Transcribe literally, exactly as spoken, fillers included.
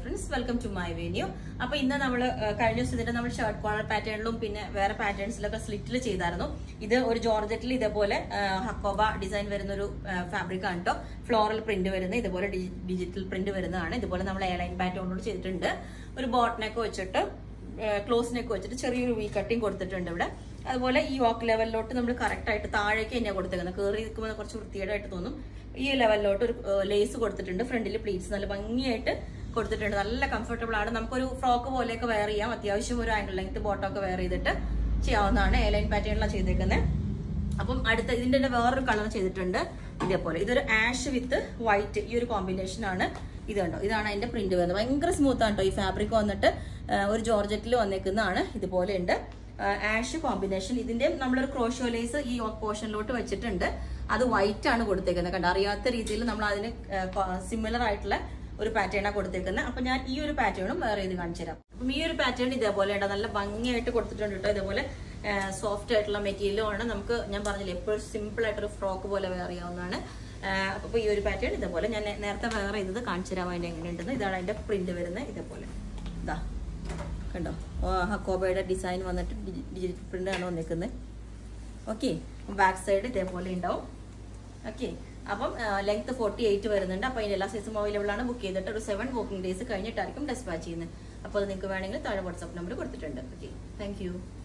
friends, welcome to my video. അപ്പോൾ ഇന്ന് നമ്മൾ കഴിഞ്ഞ ദിവസം ഇതിന്റെ നമ്മൾ ഷർട്ട് കോളർ പാറ്റേണിലും പിന്നെ വേറെ പാറ്റേൺസിലൊക്കെ സ്ലിറ്റിൽ ചെയ്തായിരുന്നു. ഇത് ഒരു ജോർജറ്റിൽ ഇതേപോലെ ഹക്കോബ ഡിസൈൻ വരുന്ന ഒരു ഫാബ്രിക് ആണ് കേട്ടോ. ഫ്ലോറൽ പ്രിന്റ് വരുന്നത് ഇതുപോലെ ഡിജിറ്റൽ പ്രിന്റ് വരുന്നതാണ്. ഇതുപോലെ നമ്മൾ എയർലൈൻ പാറ്റേണോട് ചെയ്തിട്ടുണ്ട്. ഒരു ബോട്ടനൊക്കെ വെച്ചിട്ട് ക്ലോസിനൊക്കെ വെച്ചിട്ട് ചെറിയൊരു വി കട്ടിങ് കൊടുത്തിട്ടുണ്ട് ഇവിടെ. അതുപോലെ ഈ യോക്ക് ലെവലിലോട്ട് നമ്മൾ കറക്റ്റ് ആയിട്ട് താഴേക്ക് തന്നെയാണ് കൊടുത്തേക്കുന്നത്. കയറി നിൽക്കുമ്പോൾ കുറച്ച് വൃത്തികേടായിട്ട് തോന്നും. ഈ ലെവലിലോട്ട് ഒരു ലേസ് കൊടുത്തിട്ടുണ്ട്. ഫ്രണ്ടിൽ പ്ലീറ്റ്സ് നല്ല ഭംഗിയായിട്ട് കൊടുത്തിട്ടുണ്ട്. നല്ല കംഫർട്ടബിൾ ആണ്. നമുക്കൊരു ഫ്രോക്ക് പോലെയൊക്കെ വെയർ ചെയ്യാം. അത്യാവശ്യം ഒരു ആംഗിൾ ലെങ്ത് ബോട്ടമൊക്കെ വെയർ ചെയ്തിട്ട് ചെയ്യാവുന്നതാണ്. എയർലൈൻ പാറ്റേണിലാണ് ചെയ്തേക്കുന്നത്. അപ്പം അടുത്ത ഇതിന്റെ വേറൊരു കളർ ചെയ്തിട്ടുണ്ട് ഇതേപോലെ. ഇതൊരു ആഷ് വിത്ത് വൈറ്റ്, ഈ ഒരു കോമ്പിനേഷൻ ആണ്. ഇത് കണ്ടോ, ഇതാണ് അതിന്റെ പ്രിന്റ് വരുന്നത്. ഭയങ്കര സ്മൂത്ത് ആണ് കേട്ടോ. ഈ ഫാബ്രിക് വന്നിട്ട് ഒരു ജോർജറ്റിൽ വന്നേക്കുന്നതാണ്. ഇതുപോലെ ഉണ്ട് ആഷ് കോമ്പിനേഷൻ. ഇതിന്റെ നമ്മളൊരു ക്രോഷോ ലേസ് ഈ പോർഷനിലോട്ട് വെച്ചിട്ടുണ്ട്. അത് വൈറ്റ് ആണ് കൊടുത്തേക്കുന്നത്. കണ്ട, അറിയാത്ത രീതിയിൽ നമ്മൾ അതിന് സിമിലർ ആയിട്ടുള്ള ഒരു പാറ്റേണാണ് കൊടുത്തേക്കുന്നത്. അപ്പൊ ഞാൻ ഈ ഒരു പാറ്റേണും വേറെ ചെയ്ത് കാണിച്ചു തരാം. അപ്പം ഈ ഒരു പാറ്റേൺ ഇതേപോലെ ഉണ്ട്. നല്ല ഭംഗിയായിട്ട് കൊടുത്തിട്ടുണ്ട് കേട്ടോ. ഇതേപോലെ സോഫ്റ്റ് ആയിട്ടുള്ള മെറ്റീരിയലും ആണ്. നമുക്ക് ഞാൻ പറഞ്ഞില്ലേ എപ്പോഴും സിമ്പിൾ ആയിട്ടൊരു ഫ്രോക്ക് പോലെ വെയർ ചെയ്യാവുന്നതാണ്. അപ്പൊ ഈ ഒരു പാറ്റേൺ ഇതേപോലെ ഞാൻ നേരത്തെ വെയർ ചെയ്തത് കാണിച്ചു തരാം അതിന്റെ എങ്ങനെയുണ്ടെന്ന്. ഇതാണ് അതിന്റെ പ്രിന്റ് വരുന്നത്. ഇതേപോലെ ഇതാ കണ്ടോ, ഹക്കോബയുടെ ഡിസൈൻ വന്നിട്ട് ഡിജിറ്റൽ പ്രിന്റ് ആണ് വന്നിരിക്കുന്നത്. ഓക്കെ, ബാക്ക് സൈഡ് ഇതേപോലെ ഉണ്ടാവും. ഓക്കെ, അപ്പം ലെങ്ത് ഫോർട്ടി എയ്റ്റ് വരുന്നുണ്ട്. അപ്പോൾ അതിന്റെ എല്ലാ സൈസും അവൈലബിൾ ആണ്. ബുക്ക് ചെയ്തിട്ട് ഒരു സെവൻ വർക്കിംഗ് ഡേയ്സ് കഴിഞ്ഞിട്ടായിരിക്കും ഡെസ്പാച്ച് ചെയ്യുന്നത്. അപ്പോൾ അത് നിങ്ങൾക്ക് വേണമെങ്കിൽ താഴെ വാട്സ്ആപ്പ് നമ്പർ കൊടുത്തിട്ടുണ്ട്. Okay, thank U.